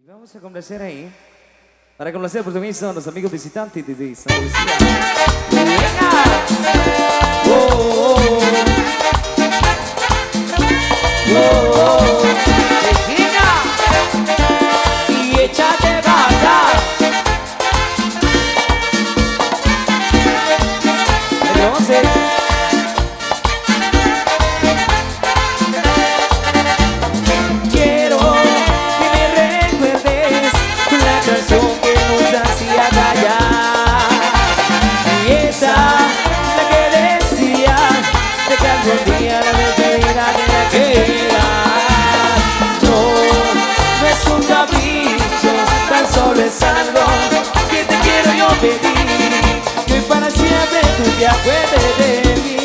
Vamos a complacer ahí. Para complacer, por supuesto, a los amigos visitantes de San Lucía. ¡Venga! ¡Oh, oh, oh! ¡Oh, oh! ¡Venga! Y échate vaca. Entonces, quiero que me recuerdes con la canción que nos hacía callar. Y esa, la que decía de que algún día la despedida tenía que llegar. No es un capricho, tan solo es algo que te quiero yo pedir, que para siempre tú te acuerdes de mí.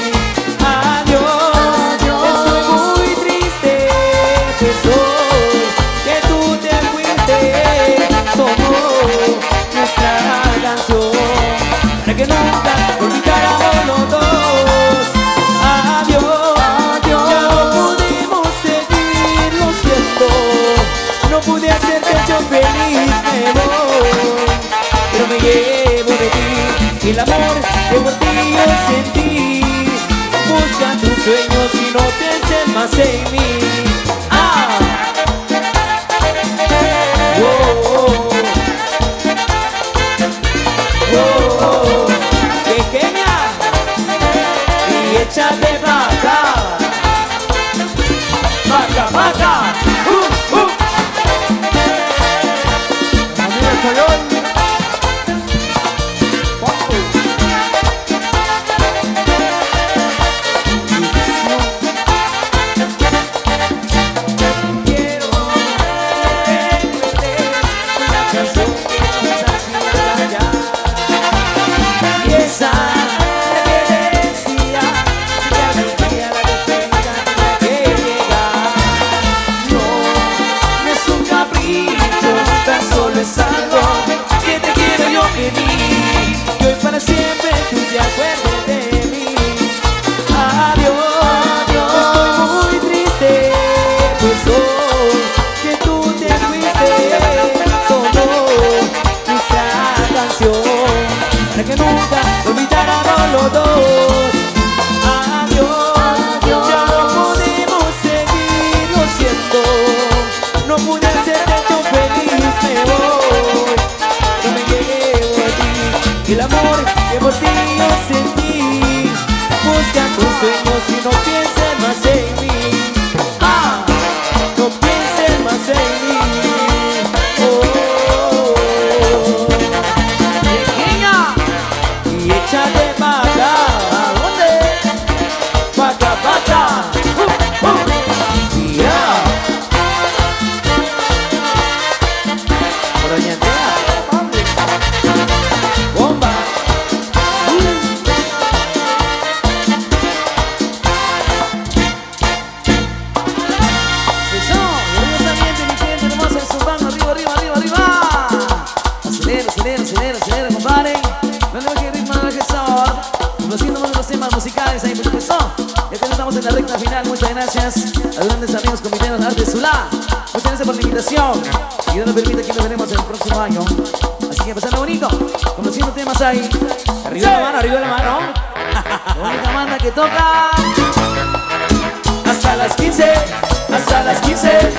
Que nunca olvidáramos los dos. Adiós, adiós. Ya no pudimos seguir, lo siento. No pude hacerte yo feliz, me voy. Pero me llevo de ti el amor que por ti yo sentí. Busca tus sueños y no pienses más en mí. Ah. Oh, oh. Oh, oh. Pequeña, y échate vaca, vaca, vaca. Amigo Colón. Quiero que recuerdes la canción que nos hacía callar. Y esa, la que decía que algún día la despedida tenía que llegar. No es un capricho, tan solo es algo que te quiero yo pedir, que hoy para siempre tú te acuerdes de mí. Adiós, estoy muy triste, pues hoy que tú te fuiste, sonó nuestra canción para que nunca olvidáramos los dos. Adiós, adiós. Ya no pudimos seguir, lo siento. No pude hacerte yo feliz, me voy. No me llevo a ti el amor que por ti yo sentí. Busca tus sueños y no pienses más en mí. Ah, no pienses más en mí. Oh, oh, oh. Pequeña, y échate vaca. ¿A dónde? Vaca, vaca. Yeah. Por Oñatea. Bomba. Eso, orgullosamente mi gente hermosa en su mano. Arriba, arriba, arriba, arriba. Acelera, acelera, acelera, acelera, compadre. No le baje el ritmo, no le baje el sabor. Conociendo más de los temas musicales ahí, por supuesto. Ya que estamos en la recta final, muchas gracias a los grandes amigos comiteros de Arte Zulá. Muchas gracias por la invitación. Y Dios nos permite que nos veremos el próximo año. Así que pasando bonito, conociendo temas ahí. Arriba la mano, arriba la mano. La única banda que toca hasta las 15, hasta las 15.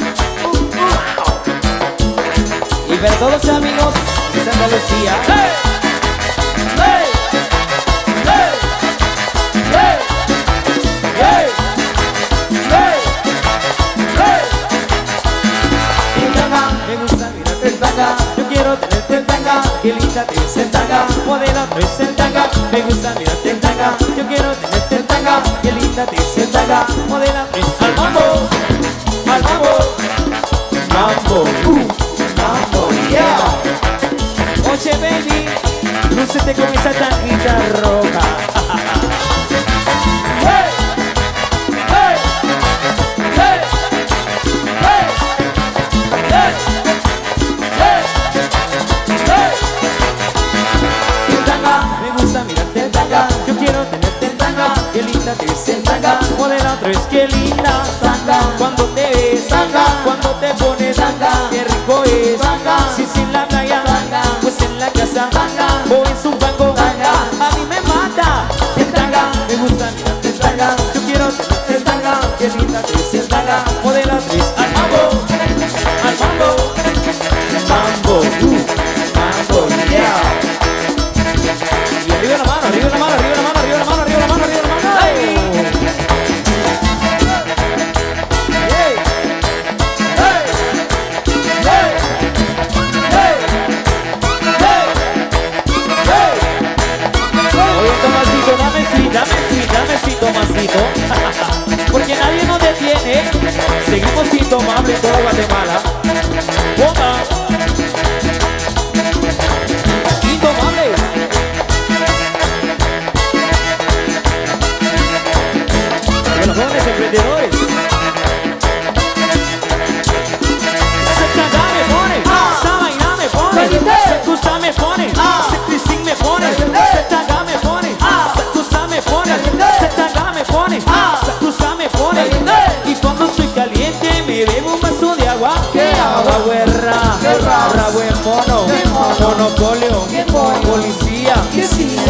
Y para todos los amigos de Santa Lucía. ¡Hey! ¡Hey! ¡Hey! ¡Hey! ¡Hey! ¡Hey! ¡Hey! En tanga, me gusta mirarte en tanga. Yo quiero tenerte en tanga. Qué linda te ves en tanga. Modelo no es en tanga. Me gusta mirarte en tanga. Yo quiero tenerte en tanga. Qué linda te ves en tanga. Modelo no es al mambo. Al mambo. Mambo. Mambo, yeah. Oye, baby, lúcete con esa tanguita roja. Hey, hey, hey, hey, hey, hey, hey. En tanga, me gusta mirarte en tanga. Yo quiero tenerte en tanga. Qué linda te ves en tanga. Modelo 3, qué linda tanga. Cuando te ves tanga, cuando te pones tanga, qué rico.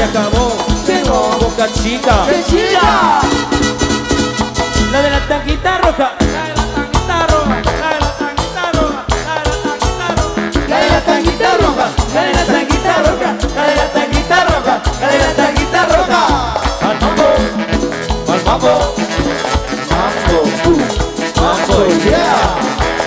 acabó. Llegó Boca Chica. ¡Qué chica! La de la tanquita roja. La de la tanquita roja. La de la tanquita roja. La de la tanquita roja. La de la tanquita roja. La de la tanquita roja. La de la tanquita roja. La de la tanquita roja. Al mambo. Al mambo. Mambo, yeah.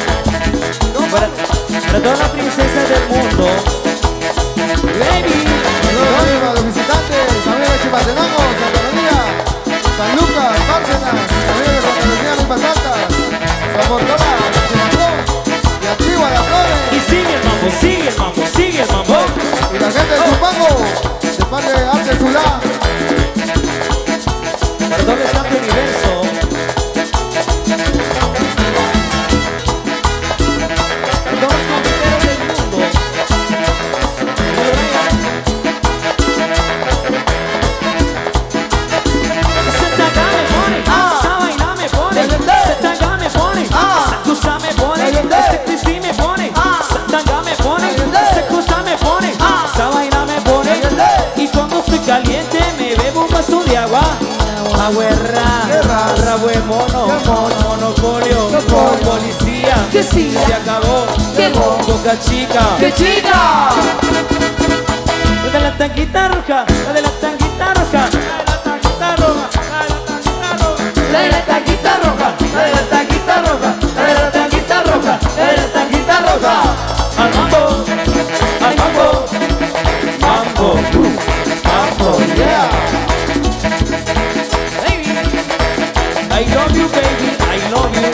Para todas las princesas del mundo. Baby. Saludos amigos, los visitantes, amigos de Chimaltenango, Santa María, San Lucas, Bárcenas, amigos de Santa Lucía, Milpas Altas, San Bortola, Chimacón y Antigua de Flores. Y sigue el mambo, sigue el mambo, sigue el mambo. Y la gente de Zumpango, de parte de Arte Zulá. Para todo el amplio universo. Para todos los confiteros del mundo. Esa taga me pone, esa vaina me pone, esa taga me pone, esa cosa me pone, este Cristi me pone, esa taga me pone, esa cosa me pone, esa vaina me pone. Y cuando estoy caliente me bebo un vaso de agua. Guerra, rabo de mono, monopolio, policía, Que sí. se acabó, Llegó. Boca Chica. ¡Qué chica! La de la tanquita roja, la de la tanquita roja, la de la tanquita roja, la de la tanquita roja. La de la tanquita roja. La de la tanquita roja. La de la tanquita roja. Al mambo, mambo, mambo, yeah. Baby, I love you, baby, I love you.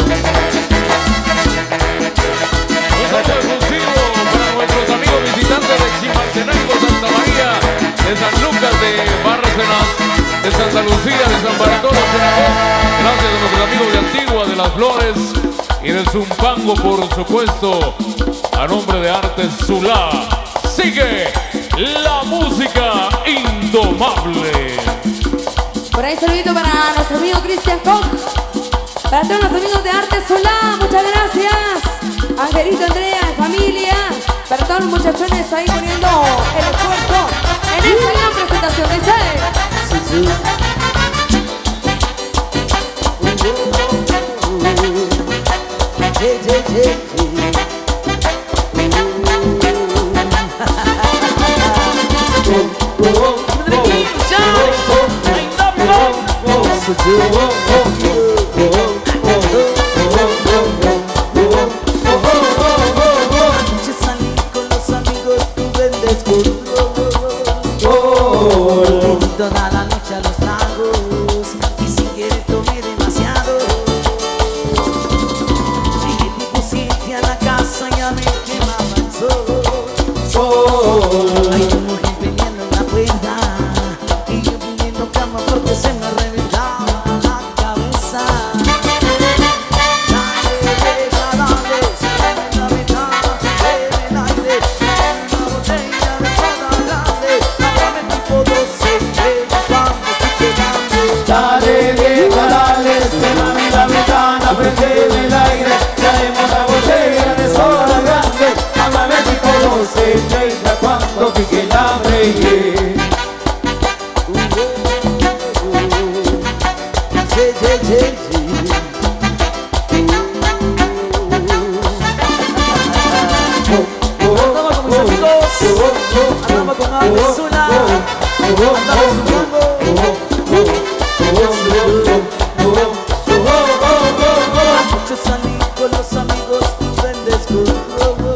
Un saludo exclusivo para nuestros amigos visitantes de Chimaltenango, Santa María, de San Lucas, de Bárcenas, de Santa Lucía, de San Bartolo, gracias a nuestros amigos de Antigua, de Las Flores y de Zumpango, por supuesto, a nombre de Arte Zulá. Sigue la música indomable. Por ahí saludito para nuestro amigo Cristian Koch. Para todos los amigos de Arte Solá, muchas gracias. Angelito, Andrea, familia. Para todos los muchachones ahí poniendo el esfuerzo en esta gran presentación. Dice. Anoche salí con los amigos, tuve el descontrol. Toda la noche a los tragos y sin querer tomé demasiado. Llegué tipo 7 a la casa, ya me quemaba el sol. Hay una mujer peleando en la puerta y yo pidiendo cama porque se me reventaba la cabeza. Dale, deja, dale, cierra la ventana, bebe el aire, una botella de soda grande, háblame tipo 12, cuando estoy llegando. Dale, vieja, dale, cierrame la ventana, prendeme el aire, traemos la botella de soda grande, háblame tipo 12:30 cuando pique el hambre, yeah. Andamos con mis amigos, andamos con Arte Zulá, andamos Anoche salí con los amigos, tuve el descontrol.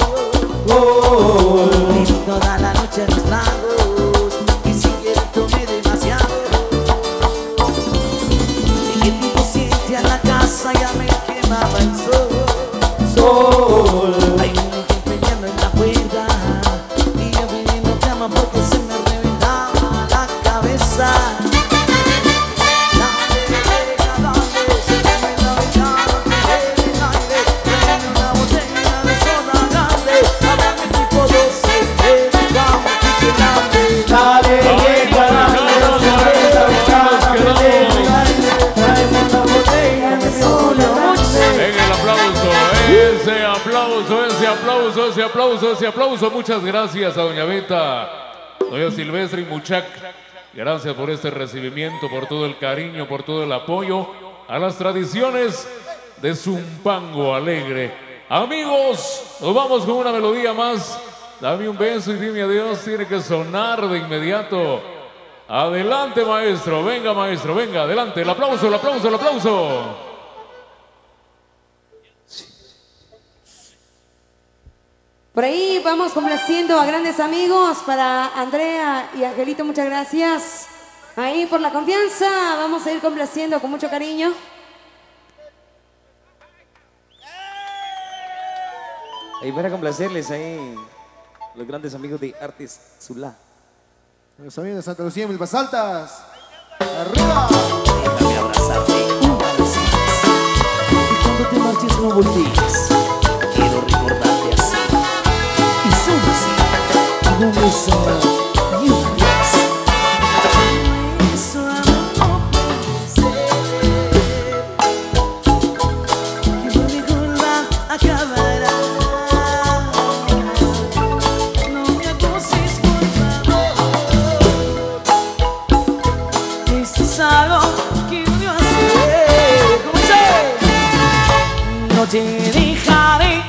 Viví toda la noche en los tragos y sin querer tomé demasiado. Llegué tipo 7 a la casa, ya me quemaba el sol. Hay una mujer peleando en la puerta y yo pidiendo cama porque se me reventaba la cabeza. Dale, deja, dale, cierrame la ventana, bebe el aire, tráeme una botella de soda grande, háblame tipo 12, vamos, pique el hambre. Dale, vieja, dale, cierrame la ventana, prendeme el aire, traemos la botella de soda grande. En el aplauso, ese aplauso, muchas gracias a doña Beta, doña Silvestre y Muchac, Gracias por este recibimiento, por todo el cariño, por todo el apoyo a las tradiciones de Zumpango Alegre. Amigos, nos vamos con una melodía más. Dame un beso y dime adiós. Tiene que sonar de inmediato. Adelante, maestro. Venga, maestro. Venga, adelante. El aplauso, el aplauso, el aplauso. Por ahí vamos complaciendo a grandes amigos. Para Andrea y Angelito, muchas gracias. Ahí por la confianza. Vamos a ir complaciendo con mucho cariño. Ahí para complacerles ahí los grandes amigos de Artes Zulá. Los amigos de Santa Lucía, Milpas Altas. ¡Arriba! Déjame abrazarte una vez más. Y cuando te marches no voltees. Quiero recordarte así. Y solo así. Un beso y un adiós. Eso no puede ser. Que mi culpa acabará. No me acoses, por favor. Esto es algo que odio hacer. ¿Cómo dice? No te dejaré.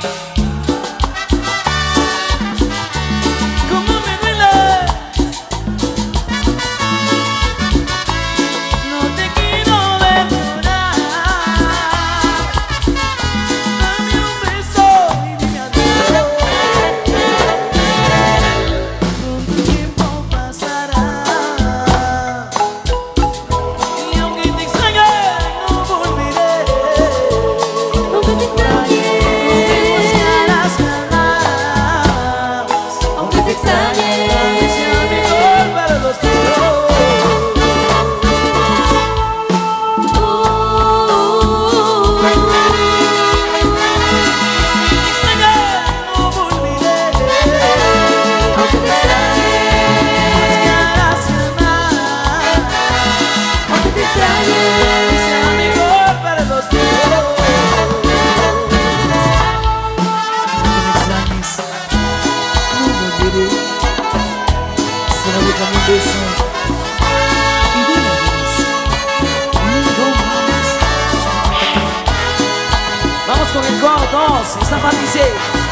Vamos con el coro, dos, esta parte dice.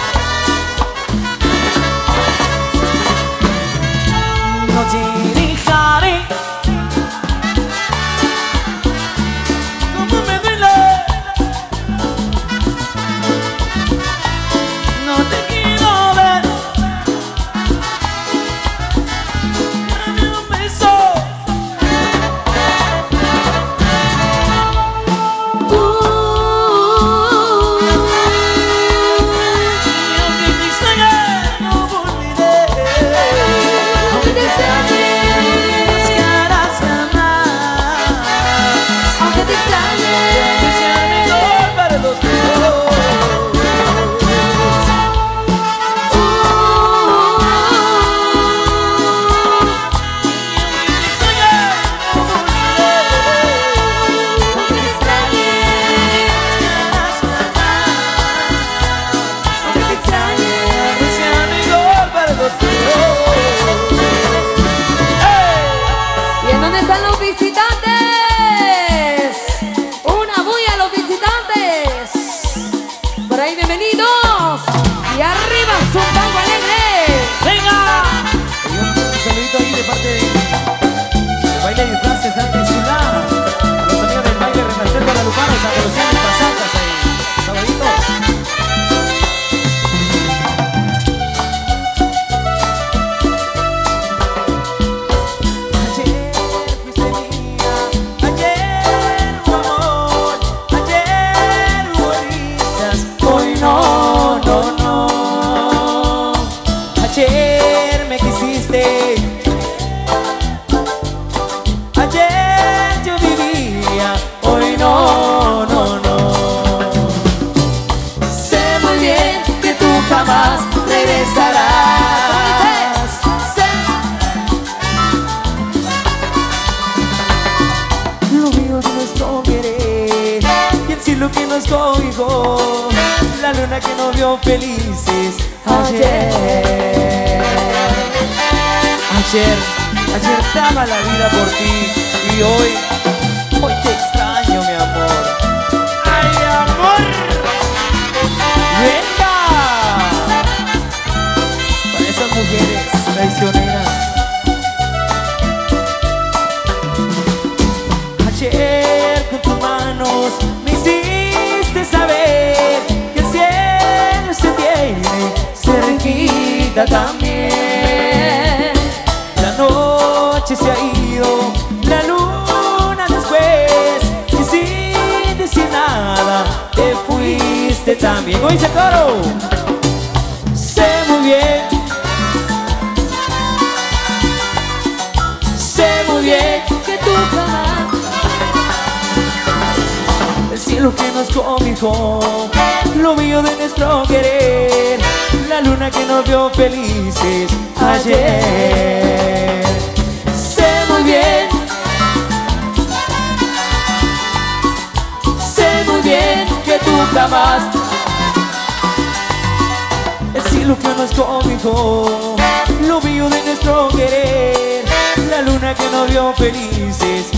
No te dejaré. Como me duele. No te quiero ver. Dame un beso. ¿Y en dónde están los visitantes? Una bulla a los visitantes. Por ahí, bienvenidos. Y arriba, Zumpango Alegre. ¡Venga! Un saludito ahí de parte del baile de disfraces de Artes Zulá. A los amigos del baile Renacer Guadalupano, Santa Lucía, Milpas Altas ahí. Saluditos. Ayer me quisiste, ayer yo vivía, hoy no, no, no. Sé muy bien que tú jamás regresarás. Lo mío es nuestro querer, y el cielo que nos cobijó, la luna que nos vio felices ayer. Ayer daba la vida por ti y hoy te extraño, mi amor. ¡Ay, amor! ¡Venga! Para esas mujeres traicioneras. Ayer con tus manos me hiciste saber que el cielo se tiene cerquita también. La noche se ha ido, la luna después, y sin decir nada te fuiste también. ¿Cómo dice el coro? Sé muy bien, sé muy bien Que tú jamás el cielo que nos cobijó, lo mío de nuestro querer, la luna que nos vio felices ayer. Sé muy bien, sé muy bien que tú jamás el cielo que nos cobijó, lo mío de nuestro querer, la luna que nos vio felices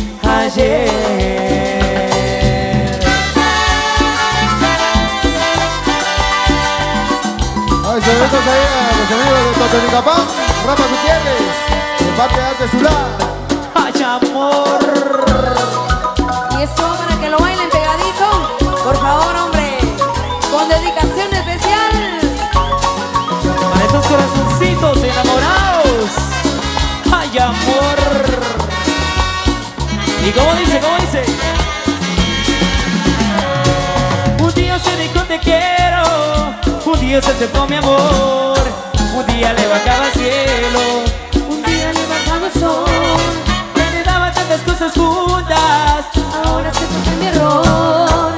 ayer. Ay, saludos ahí a los amigos de Totonicapán, Rafa Gutiérrez, de parte de Arte Zulá. ¡Ay, amor! Y eso para que lo bailen pegadito. Por favor, hombre. Con dedicación especial. Para esos corazoncitos enamorados. ¡Ay, amor! ¿Y cómo dice? ¿Cómo dice? Un día se dijo te quiero, un día se aceptó mi amor, un día le bajaba al cielo, un día le bajaba el sol. Me daba tantas cosas juntas, Ahora se fue mi error.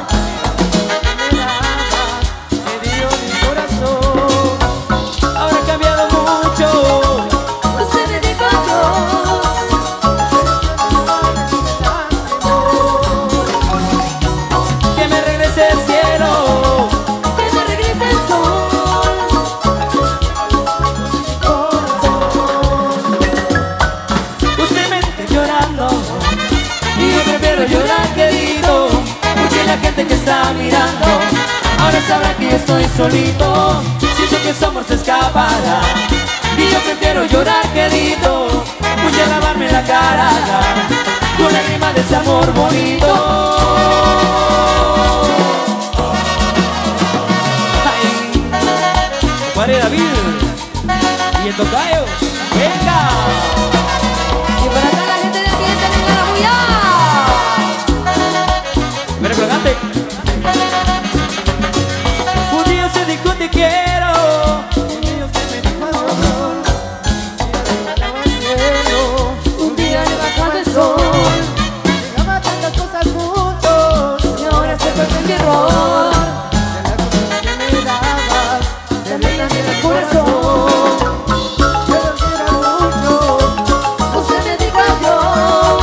me dio mi corazón. Ahora ha cambiado mucho. Usted me dejó yo. Que me regrese al cielo, Que me regrese el sol. usted me está llorando y yo prefiero llorar querido, porque la gente que está mirando ahora sabrá que yo estoy solito. Siento que su amor se escapará y yo prefiero llorar querido, voy a lavarme la cara con la rima de ese amor bonito. Ay, compadre David y el tocayo, venga. Y para acá la gente de ambiente, venga la bulla. Mira, flagante. Un día se dijo te quiero, un día se me dijo adiós. Un día le bajaba el sol. Llegaba tantas cosas juntos, Y ahora se fue mi error. de las cosas que me dabas, de También verdad en en el el corazón. corazón. Pero quiero mucho, Usted me dijo adiós.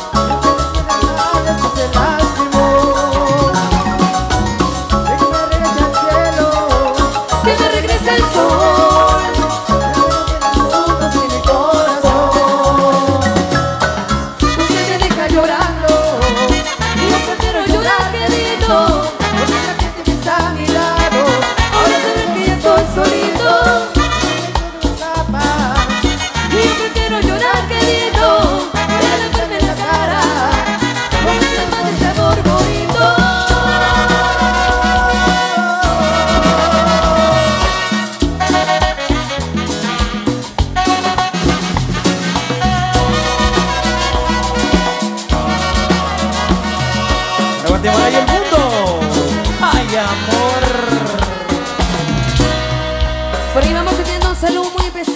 esto se lastimó. De que me regrese al cielo, Que me regrese el sol. juntos en mi corazón. Usted me deja llorando. Y yo prefiero llorar querido. Porque la gente que está a mi lado, Ahora saben que ya estoy solito. capaz. Y yo prefiero llorar querido. Déjame verme en la cara. Con el alma de ese amor bonito. Levantemos ahí el mundo. Ay, amor. Por ahí vamos teniendo un saludo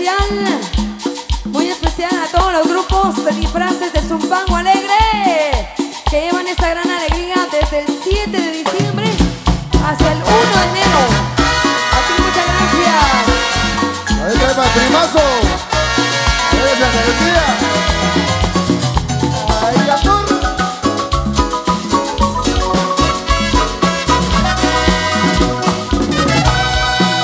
muy especial a todos los grupos de disfraces de Zumpango Alegre que llevan esta gran alegría desde el 7 de diciembre hasta el 1 de enero. Así que muchas gracias. Ahí está el primazo. Eres la energía. Ay, amor.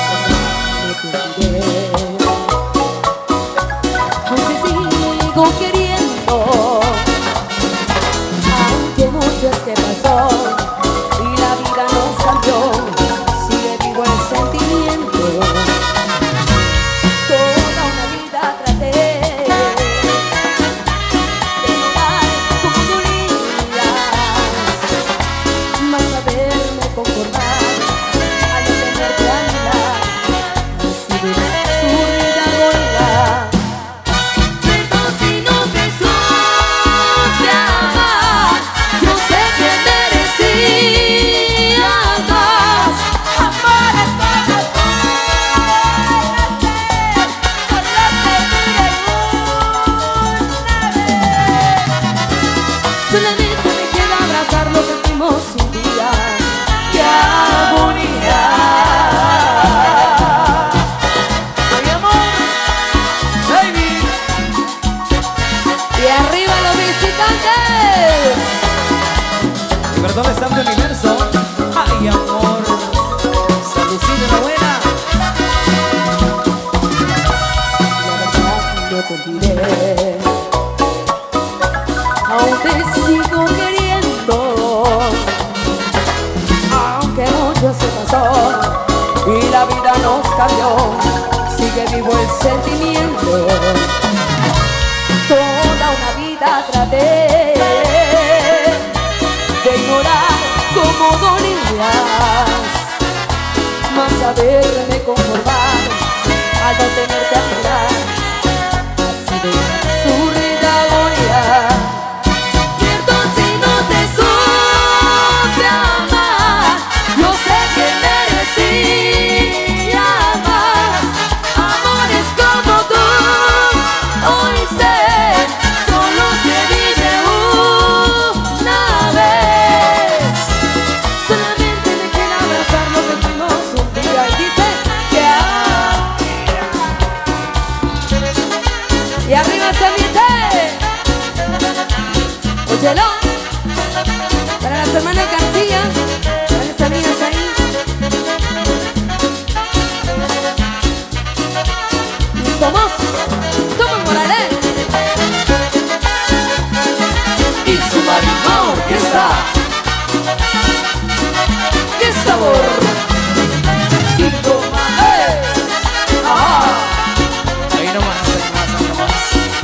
Aunque sigo queriendo cambió, sigue vivo el sentimiento. Toda una vida traté de ignorar cómo dolías, mas saberme conformar al no tenerte a mirar ha sido su agonía. Cierto, si no te supe amar, yo sé que merecía más amores como tú. Hoy sé, solo se vive una vez. Solamente me queda abrazar lo que fuimos un día y dice que y arriba se ambiente. Óyelo, para las hermanas García, para las amigas ahí. Tomás Morales Y su marimba orquesta. ¡qué sabor! Y toma, ahí nomás, ahí nomás.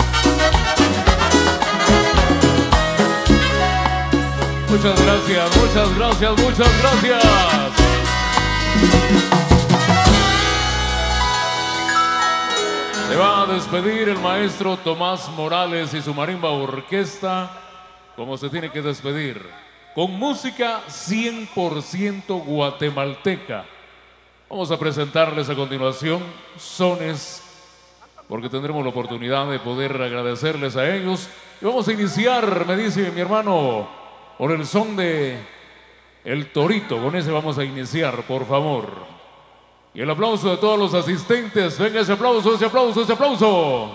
Muchas gracias, muchas gracias, muchas gracias. Se va a despedir el maestro Tomás Morales y su marimba orquesta como se tiene que despedir, con música 100% guatemalteca. Vamos a presentarles a continuación sones, porque tendremos la oportunidad de poder agradecerles a ellos. Y vamos a iniciar, me dice mi hermano, con el son de El Torito. Con ese vamos a iniciar, por favor. Y el aplauso de todos los asistentes. Venga ese aplauso, ese aplauso, ese aplauso.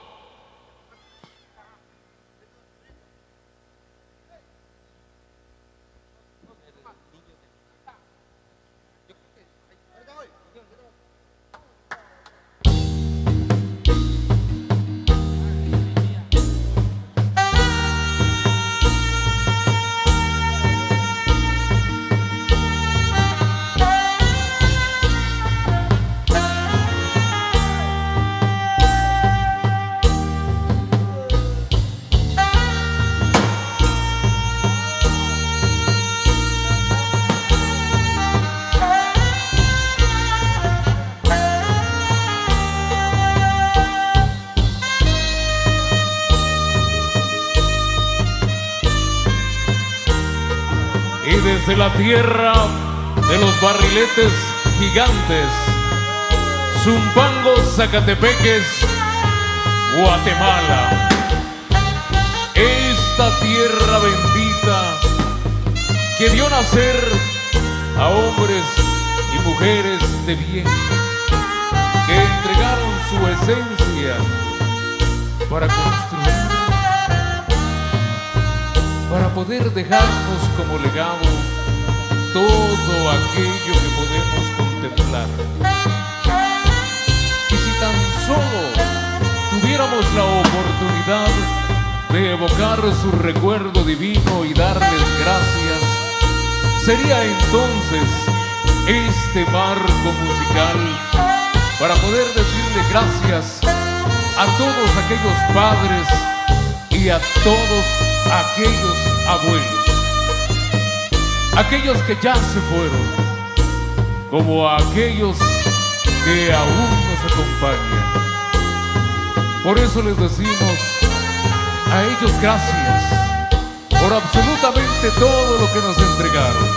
Y desde la tierra de los barriletes gigantes, Zumpango, Zacatepeques, Guatemala, esta tierra bendita que vio nacer a hombres y mujeres de bien, que entregaron su esencia para construir, para poder dejarnos como legado todo aquello que podemos contemplar. Y si tan solo tuviéramos la oportunidad de evocar su recuerdo divino y darles gracias, sería entonces este marco musical para poder decirle gracias a todos aquellos padres y a todos aquellos abuelos, aquellos que ya se fueron, como a aquellos que aún nos acompañan. Por eso les decimos a ellos gracias por absolutamente todo lo que nos entregaron: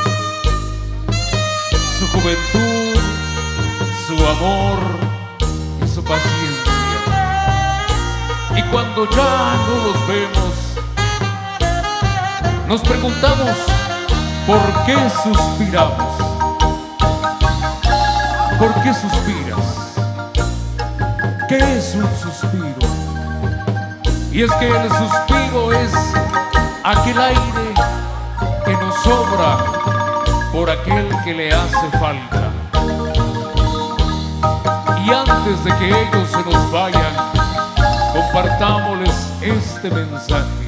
su juventud, su amor y su paciencia. Y cuando ya no los vemos, nos preguntamos ¿por qué suspiramos? ¿Por qué suspiras? ¿Qué es un suspiro? Y es que el suspiro es aquel aire que nos sobra por aquel que le hace falta. Y antes de que ellos se nos vayan, compartámosles este mensaje.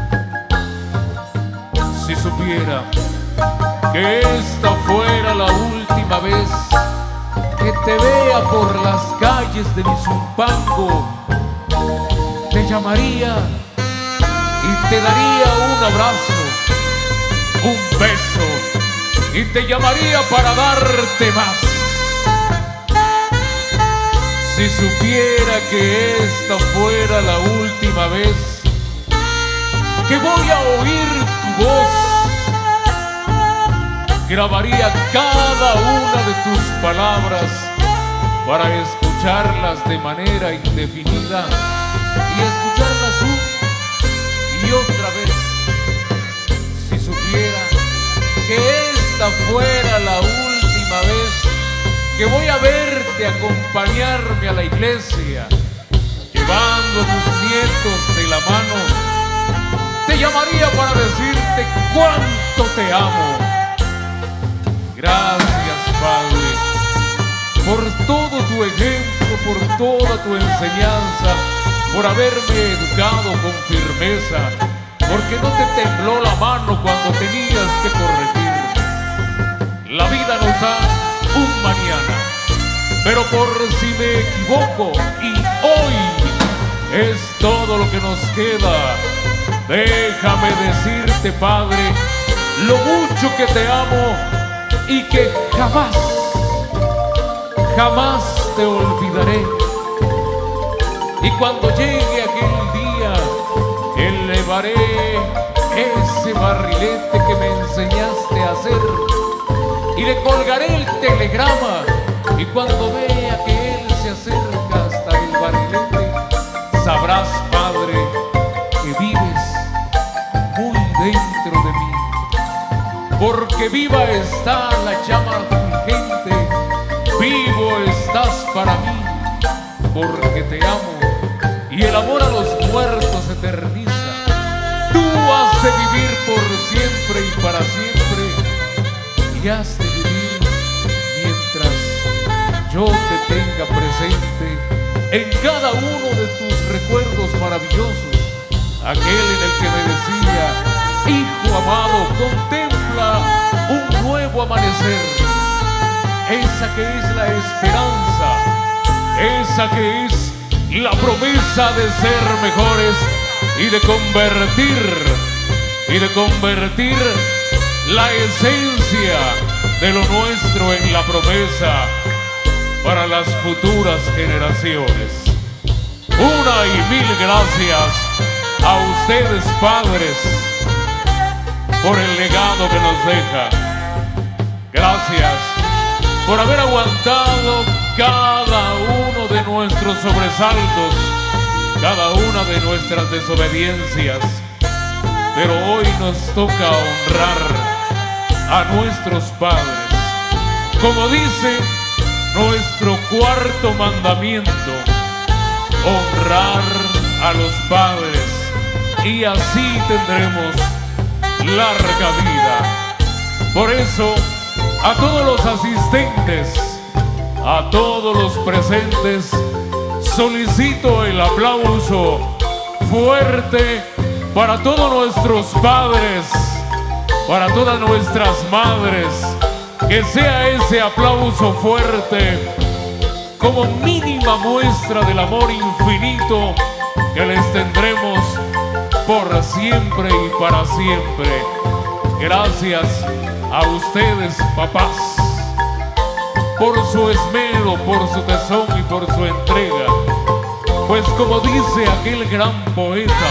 Si supiera que esta fuera la última vez que que te vea por las calles de mi Zumpango, te llamaría y te daría un abrazo, un beso, y te llamaría para darte más. Si supiera que esta fuera la última vez que voy a oír tu voz, grabaría cada una de tus palabras para escucharlas de manera indefinida y escucharlas una y otra vez. Si supiera que esta fuera la última vez que voy a verte acompañarme a la iglesia, llevando a tus nietos de la mano, te llamaría para decirte cuánto te amo. Gracias, Padre, por todo tu ejemplo, por toda tu enseñanza, por haberme educado con firmeza, porque no te tembló la mano cuando tenías que corregir. La vida nos da un mañana, pero por si me equivoco y hoy es todo lo que nos queda, déjame decirte, Padre, lo mucho que te amo y que jamás, jamás te olvidaré. Y cuando llegue aquel día, elevaré ese barrilete que me enseñaste a hacer y le colgaré el telegrama, y cuando vea que él se acerca hasta el barrilete, sabrás, Padre, que vives muy dentro de mí, porque viva está la llama fulgente, vivo estás para mí, porque te amo y el amor a los muertos eterniza. Tú has de vivir por siempre y para siempre, y has de vivir mientras yo te tenga presente en cada uno de tus recuerdos maravillosos. Aquel en el que me decía: hijo amado, contempla un nuevo amanecer. Esa que es la esperanza, esa que es la promesa de ser mejores y de convertir la esencia de lo nuestro en la promesa para las futuras generaciones. Una y mil gracias a ustedes, padres, por el legado que nos deja. Gracias por haber aguantado cada uno de nuestros sobresaltos, cada una de nuestras desobediencias. Pero hoy nos toca honrar a nuestros padres, como dice nuestro cuarto mandamiento: honrar a los padres, y así tendremos larga vida. Por eso, a todos los asistentes, a todos los presentes, solicito el aplauso fuerte para todos nuestros padres, para todas nuestras madres. Que sea ese aplauso fuerte como mínima muestra del amor infinito que les tendremos por siempre y para siempre. Gracias a ustedes, papás, por su esmero, por su tesón y por su entrega. Pues como dice aquel gran poeta: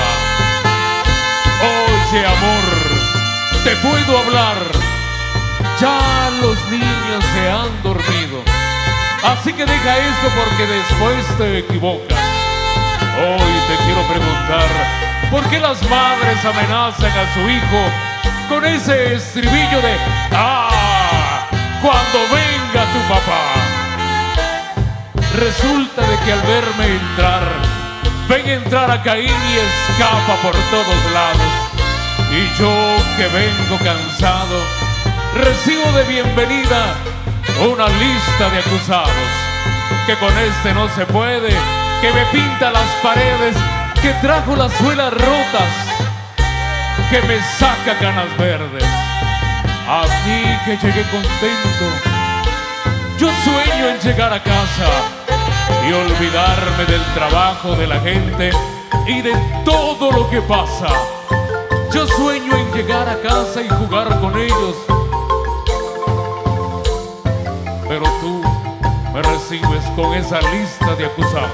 oye, amor, te puedo hablar, ya los niños se han dormido, así que deja eso porque después te equivocas. Hoy te quiero preguntar: ¿por qué las madres amenazan a su hijo con ese estribillo de ¡ah! Cuando venga tu papá? Resulta de que al verme entrar, ven entrar a Caín y escapa por todos lados. Y yo, que vengo cansado, recibo de bienvenida una lista de acusados: que con este no se puede, que me pinta las paredes, que trajo las suelas rotas, que me saca canas verdes. A mí, que llegué contento, Yo sueño en llegar a casa y olvidarme del trabajo de la gente y de todo lo que pasa. Yo sueño en llegar a casa y jugar con ellos, pero tú me recibes con esa lista de acusados.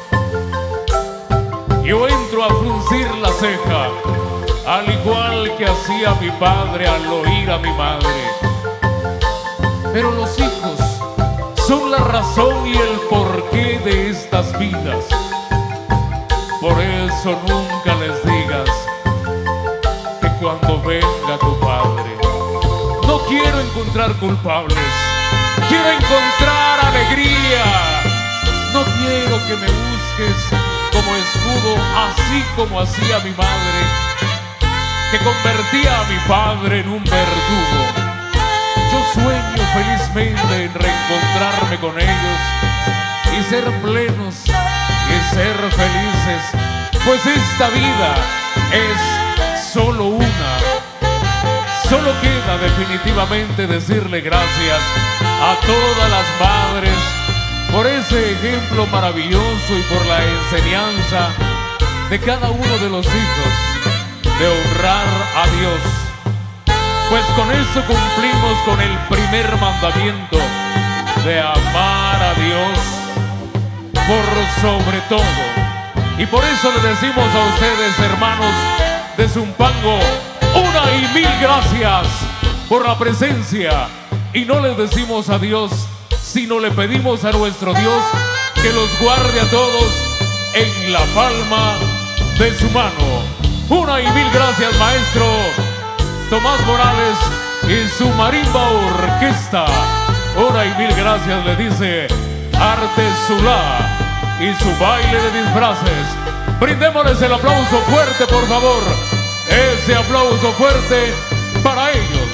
Yo entro a fruncir la ceja, al igual que hacía mi padre al oír a mi madre. Pero los hijos son la razón y el porqué de estas vidas. Por eso nunca les digas que cuando venga tu padre, no quiero encontrar culpables, quiero encontrar alegría. No quiero que me busques como escudo, así como hacía mi madre, que convertía a mi padre en un verdugo. Yo sueño felizmente en reencontrarme con ellos y ser plenos y ser felices, pues esta vida es solo una. Solo queda definitivamente decirle gracias a todas las madres por ese ejemplo maravilloso y por la enseñanza de cada uno de los hijos de honrar a Dios. Pues con eso cumplimos con el primer mandamiento de amar a Dios por sobre todo. Y por eso le decimos a ustedes, hermanos de Zumpango, una y mil gracias por la presencia. Y no les decimos adiós, sino le pedimos a nuestro Dios que los guarde a todos en la palma de su mano. Una y mil gracias, maestro Tomás Morales y su marimba orquesta. Una y mil gracias, le dice Arte Zulá y su baile de disfraces. Brindémosles el aplauso fuerte, por favor. Ese aplauso fuerte para ellos.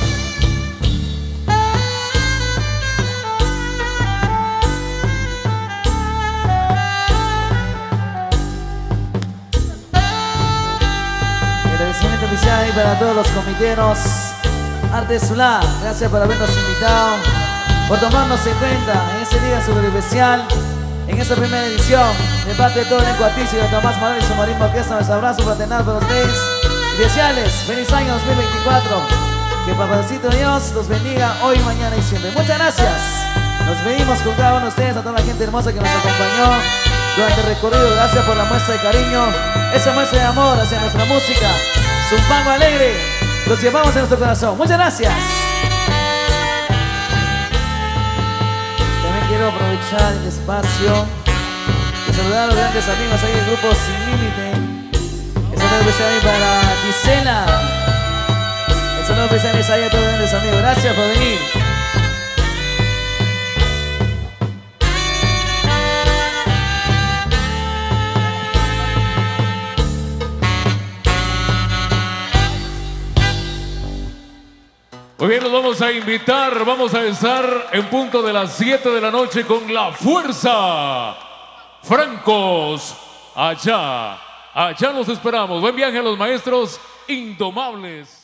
Agradecimiento oficial para todos los comiteros. Arte Zulá, gracias por habernos invitado, por tomarnos en cuenta en este día súper especial, en esta primera edición. De parte de todo el elenco artístico de Tomás Morales y su marimba orquesta, nuestro abrazo fraternal para ustedes y desearles feliz año 2024. Que Papacito Dios los bendiga hoy, mañana y siempre. Muchas gracias. Nos pedimos con cada uno de ustedes, a toda la gente hermosa que nos acompañó durante el recorrido. Gracias por la muestra de cariño, esa muestra de amor hacia nuestra música. Zumpango alegre, los llevamos en nuestro corazón. Muchas gracias. También quiero aprovechar el espacio y saludar a los grandes amigos ahí del grupo Sin Límite. El saludo especial para Gisela. El saludo especial es ahí a todos los grandes amigos. Gracias por venir. Muy bien, los vamos a invitar, vamos a estar en punto de las 7 de la noche con La Fuerza. Francos, allá los esperamos. Buen viaje a los maestros indomables.